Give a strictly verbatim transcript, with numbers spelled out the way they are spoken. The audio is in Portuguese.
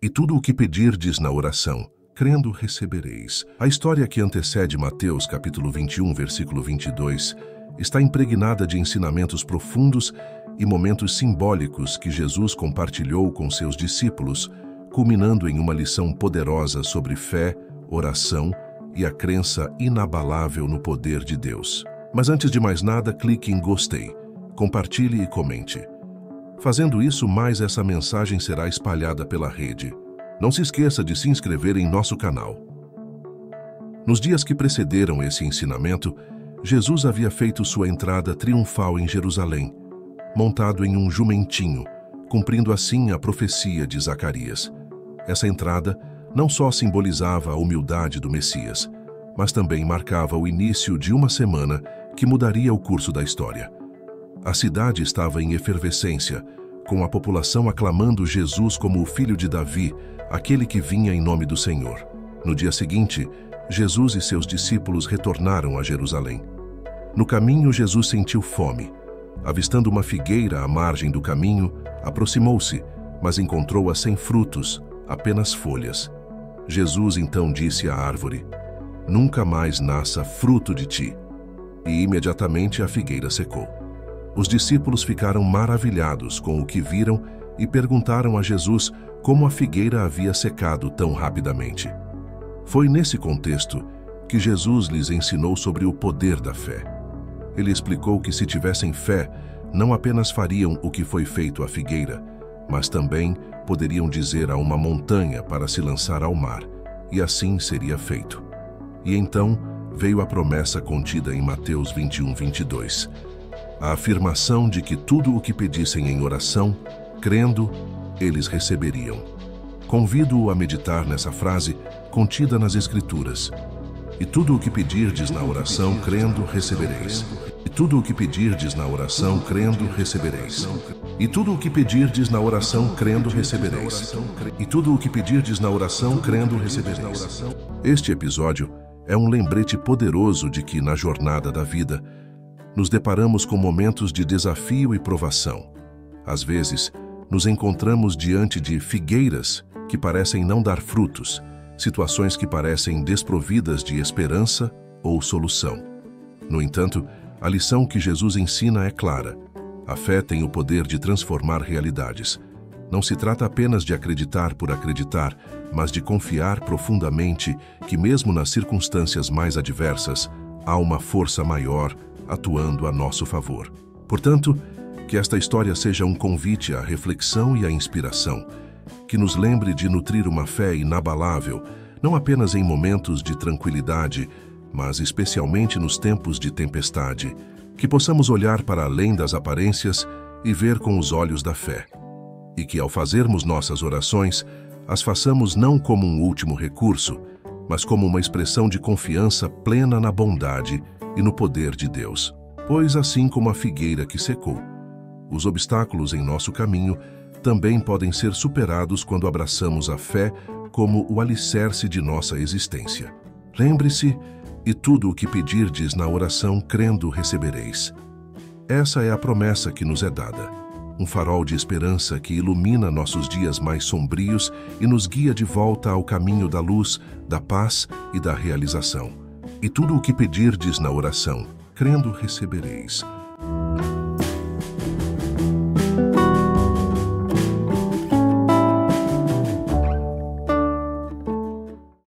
E tudo o que pedirdes na oração, crendo, recebereis. A história que antecede Mateus capítulo vinte e um, versículo vinte e dois, está impregnada de ensinamentos profundos e momentos simbólicos que Jesus compartilhou com seus discípulos, culminando em uma lição poderosa sobre fé, oração e a crença inabalável no poder de Deus. Mas antes de mais nada, clique em gostei, compartilhe e comente. Fazendo isso, mais essa mensagem será espalhada pela rede. Não se esqueça de se inscrever em nosso canal. Nos dias que precederam esse ensinamento, Jesus havia feito sua entrada triunfal em Jerusalém, montado em um jumentinho, cumprindo assim a profecia de Zacarias. Essa entrada não só simbolizava a humildade do Messias, mas também marcava o início de uma semana que mudaria o curso da história. A cidade estava em efervescência, com a população aclamando Jesus como o filho de Davi, aquele que vinha em nome do Senhor. No dia seguinte, Jesus e seus discípulos retornaram a Jerusalém. No caminho, Jesus sentiu fome. Avistando uma figueira à margem do caminho, aproximou-se, mas encontrou-a sem frutos, apenas folhas. Jesus então disse à árvore: "Nunca mais nasça fruto de ti." E imediatamente a figueira secou. Os discípulos ficaram maravilhados com o que viram e perguntaram a Jesus como a figueira havia secado tão rapidamente. Foi nesse contexto que Jesus lhes ensinou sobre o poder da fé. Ele explicou que se tivessem fé, não apenas fariam o que foi feito à figueira, mas também poderiam dizer a uma montanha para se lançar ao mar, e assim seria feito. E então veio a promessa contida em Mateus vinte e um, vinte e dois. A afirmação de que tudo o que pedissem em oração, crendo, eles receberiam. Convido-o a meditar nessa frase contida nas Escrituras. E tudo o que pedirdes na oração, crendo, recebereis. E tudo o que pedirdes na oração, crendo, recebereis. E tudo o que pedirdes na oração, crendo, recebereis. E tudo o que pedirdes na oração, crendo, recebereis. Este episódio é um lembrete poderoso de que, na jornada da vida, nos deparamos com momentos de desafio e provação. Às vezes, nos encontramos diante de figueiras que parecem não dar frutos, situações que parecem desprovidas de esperança ou solução. No entanto, a lição que Jesus ensina é clara. A fé tem o poder de transformar realidades. Não se trata apenas de acreditar por acreditar, mas de confiar profundamente que, mesmo nas circunstâncias mais adversas, há uma força maior atuando a nosso favor. Portanto, que esta história seja um convite à reflexão e à inspiração, que nos lembre de nutrir uma fé inabalável, não apenas em momentos de tranquilidade, mas especialmente nos tempos de tempestade, que possamos olhar para além das aparências e ver com os olhos da fé. E que, ao fazermos nossas orações, as façamos não como um último recurso, mas como uma expressão de confiança plena na bondade e no poder de Deus. Pois, assim como a figueira que secou, os obstáculos em nosso caminho também podem ser superados quando abraçamos a fé como o alicerce de nossa existência. Lembre-se, e tudo o que pedirdes na oração, crendo, recebereis. Essa é a promessa que nos é dada, um farol de esperança que ilumina nossos dias mais sombrios e nos guia de volta ao caminho da luz, da paz e da realização. E tudo o que pedirdes na oração, crendo, recebereis.